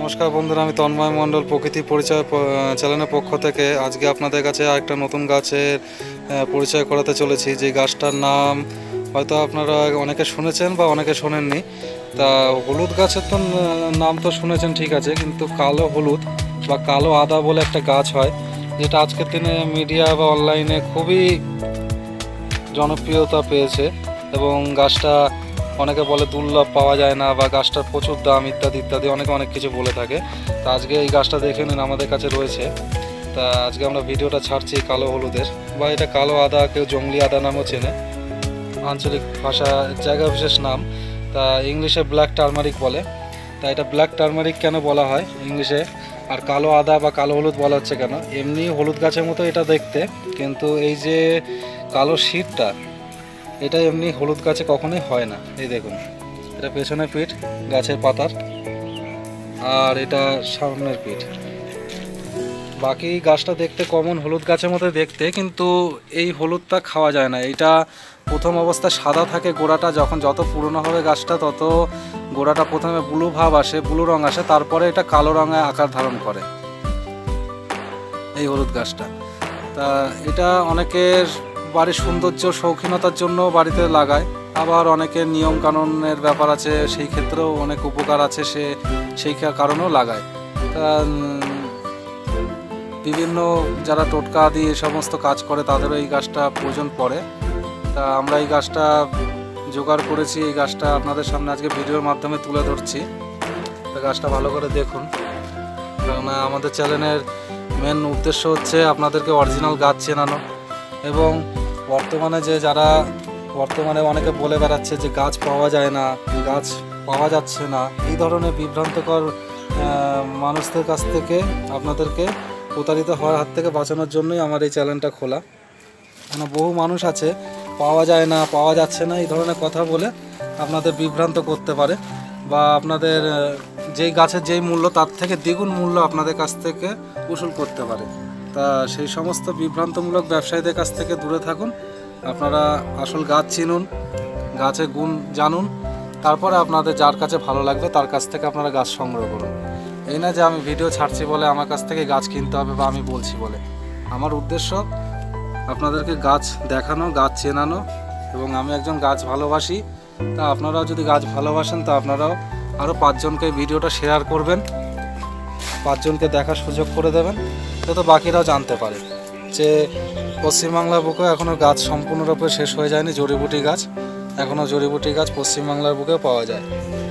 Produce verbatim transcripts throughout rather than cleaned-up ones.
নমস্কার বন্ধুরা, আমি তন্ময় মণ্ডল প্রকৃতি পরিচয় চ্যানেলের পক্ষ থেকে আজকে আপনাদের কাছে একটা নতুন গাছের পরিচয় করাতে চলেছি। যে গাছটার নাম হয়তো আপনারা অনেকে শুনেছেন বা অনেকে শোনেননি। তা হলুদ গাছের তো নাম তো শুনেছেন, ঠিক আছে, কিন্তু কালো হলুদ বা কালো আদা বলে একটা গাছ হয়, যেটা আজকের দিনে মিডিয়া বা অনলাইনে খুবই জনপ্রিয়তা পেয়েছে এবং গাছটা অনেকে বলে দুর্লভ, পাওয়া যায় না, বা গাছটার প্রচুর দাম ইত্যাদি ইত্যাদি অনেকে অনেক কিছু বলে থাকে। তা আজকে এই গাছটা দেখে নিন, আমাদের কাছে রয়েছে। তা আজকে আমরা ভিডিওটা ছাড়ছি কালো হলুদের, বা এটা কালো আদা, কেউ জংলি আদা নামও চেনে, আঞ্চলিক ভাষা জায়গা বিশেষ নাম। তা ইংলিশে ব্ল্যাক টার্মারিক বলে। তা এটা ব্ল্যাক টার্মারিক কেন বলা হয় ইংলিশে, আর কালো আদা বা কালো হলুদ বলা হচ্ছে কেন? এমনি হলুদ গাছের মতো এটা দেখতে, কিন্তু এই যে কালো শীটটা, এটা এমনি হলুদ গাছে কখনোই হয় না। এই দেখুন, এটা পেছনের পিঠ গাছের পাতার, আর এটা সামনের পিঠ। বাকি গাছটা দেখতে কমন হলুদ গাছের মতো দেখতে, কিন্তু এই হলুদটা খাওয়া যায় না। এটা প্রথম অবস্থায় সাদা থাকে গোড়াটা, যখন যত পুরনো হবে গাছটা তত গোড়াটা প্রথমে ব্লু ভাব আসে, ব্লু রং আসে, তারপরে এটা কালো রঙে আকার ধারণ করে এই হলুদ গাছটা। তা এটা অনেকের বাড়ির সৌন্দর্য শৌখিনতার জন্য বাড়িতে লাগায়, আবার অনেকের নিয়ম কানুনের ব্যাপার আছে, সেই ক্ষেত্রেও অনেক উপকার আছে, সে সেই কারণেও লাগায়। তা বিভিন্ন যারা টোটকা দিয়ে এই সমস্ত কাজ করে তাদেরও এই গাছটা প্রয়োজন পড়ে। তা আমরা এই গাছটা জোগাড় করেছি, এই গাছটা আপনাদের সামনে আজকে ভিডিওর মাধ্যমে তুলে ধরছি। তা গাছটা ভালো করে দেখুন, কেননা আমাদের চ্যানেলের মেন উদ্দেশ্য হচ্ছে আপনাদেরকে অরিজিনাল গাছ চেনানো। এবং বর্তমানে যে যারা বর্তমানে অনেকে বলে বেড়াচ্ছে যে গাছ পাওয়া যায় না, গাছ পাওয়া যাচ্ছে না, এই ধরনের বিভ্রান্তকর মানুষদের কাছ থেকে আপনাদেরকে প্রতারিত হওয়ার হাত থেকে বাঁচানোর জন্যই আমার এই চ্যানেলটা খোলা। মানে বহু মানুষ আছে পাওয়া যায় না, পাওয়া যাচ্ছে না, এই ধরনের কথা বলে আপনাদের বিভ্রান্ত করতে পারে, বা আপনাদের যেই গাছের যেই মূল্য তার থেকে দ্বিগুণ মূল্য আপনাদের কাছ থেকে উসুল করতে পারে। তা সেই সমস্ত বিভ্রান্তমূলক ব্যবসায়ীদের কাছ থেকে দূরে থাকুন। আপনারা আসল গাছ চিনুন, গাছের গুণ জানুন, তারপরে আপনাদের যার কাছে ভালো লাগবে তার কাছ থেকে আপনারা গাছ সংগ্রহ করুন। এই না যে আমি ভিডিও ছাড়ছি বলে আমার কাছ থেকে গাছ কিনতে হবে, বা আমি বলছি বলে। আমার উদ্দেশ্য আপনাদেরকে গাছ দেখানো, গাছ চেনানো, এবং আমি একজন গাছ ভালোবাসি। তা আপনারাও যদি গাছ ভালোবাসেন তা আপনারাও আরও পাঁচজনকে ভিডিওটা শেয়ার করবেন, পাঁচজনকে দেখার সুযোগ করে দেবেন, যাতে বাকিরাও জানতে পারে যে পশ্চিমবাংলার বুকে এখনও গাছ সম্পূর্ণরূপে শেষ হয়ে যায়নি। জড়িবুটি গাছ এখনও জড়িবুটি গাছ পশ্চিমবাংলার বুকে পাওয়া যায়।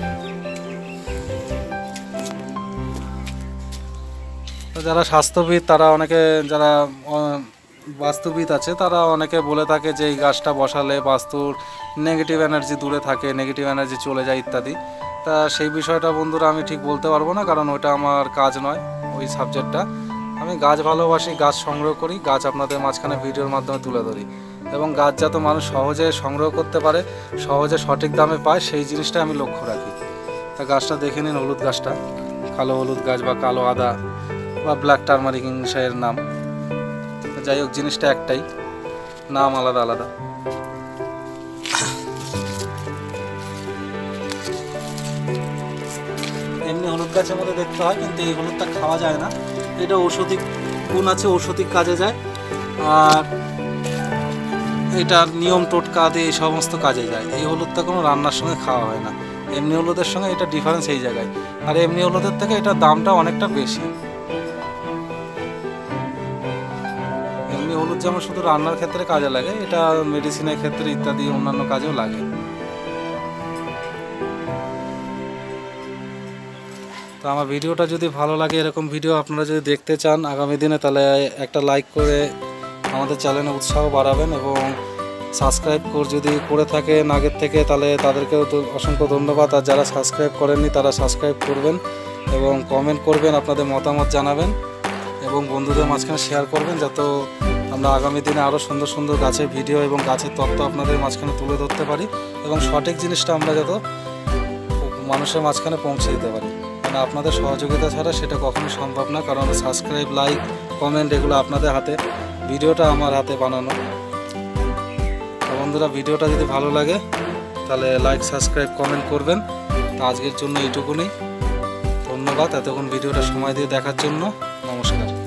যারা স্বাস্থ্যবিদ, তারা অনেকে, যারা বাস্তুবিদ আছে, তারা অনেকে বলে থাকে যে এই গাছটা বসালে বাস্তুর নেগেটিভ এনার্জি দূরে থাকে, নেগেটিভ এনার্জি চলে যায় ইত্যাদি। তা সেই বিষয়টা বন্ধুরা আমি ঠিক বলতে পারবো না, কারণ ওইটা আমার কাজ নয়, ওই সাবজেক্টটা। আমি গাছ ভালোবাসি, গাছ সংগ্রহ করি, গাছ আপনাদের মাঝখানে ভিডিওর মাধ্যমে তুলে ধরি, এবং গাছ যাতে মানুষ সহজে সংগ্রহ করতে পারে, সহজে সঠিক দামে পায়, সেই জিনিসটা আমি লক্ষ্য রাখি। তা গাছটা দেখে নিন, হলুদ গাছটা, কালো হলুদ গাছ বা কালো আদা বা ব্ল্যাক টার্মারিক ইংলিশের নাম। যাই হোক, জিনিসটা একটাই, নাম আলাদা আলাদা। এমনি হলুদ গাছের মধ্যে দেখতে হয়, কিন্তু এই হলুদটা খাওয়া যায় না। এটা ঔষধি গুণ আছে, ঔষধি কাজে যায়, আর এটা নিয়ম টোটকা দিয়ে এই সমস্ত কাজে যায়। এই হলুদটা কোনো রান্নার সঙ্গে খাওয়া হয় না। এমনি হলুদের সঙ্গে এটা ডিফারেন্স এই জায়গায়, আর এমনি হলুদের থেকে এটার দামটা অনেকটা বেশি। এমনি হলুদ যেমন শুধু রান্নার ক্ষেত্রে কাজে লাগে, এটা মেডিসিনের ক্ষেত্রে ইত্যাদি অন্যান্য কাজেও লাগে। তো আমার ভিডিওটা যদি ভালো লাগে, এরকম ভিডিও আপনারা যদি দেখতে চান আগামী দিনে, তাহলে একটা লাইক করে আমাদের চ্যানেলে উৎসাহ বাড়াবেন, এবং সাবস্ক্রাইব করে যদি করে থাকেন আগের থেকে, তাহলে তাদেরকেও তো অসংখ্য ধন্যবাদ। আর যারা সাবস্ক্রাইব করেননি তারা সাবস্ক্রাইব করবেন, এবং কমেন্ট করবেন, আপনাদের মতামত জানাবেন, এবং বন্ধুদের মাঝখানে শেয়ার করবেন, যাতে আমরা আগামী দিনে আরও সুন্দর সুন্দর গাছের ভিডিও এবং গাছের তথ্য আপনাদের মাঝখানে তুলে ধরতে পারি, এবং সঠিক জিনিসটা আমরা যাতে মানুষের মাঝখানে পৌঁছে দিতে পারি। মানে আপনাদের সহযোগিতা ছাড়া সেটা কখনোই সম্ভব না, কারণ সাবস্ক্রাইব, লাইক, কমেন্ট এগুলো আপনাদের হাতে, ভিডিওটা আমার হাতে বানানো। তো বন্ধুরা, ভিডিওটা যদি ভালো লাগে তাহলে লাইক, সাবস্ক্রাইব, কমেন্ট করবেন। তো আজকের জন্য এইটুকুনি, ধন্যবাদ। ধন্যবাদ এতক্ষণ ভিডিওটা সময় দিয়ে দেখার জন্য। নমস্কার।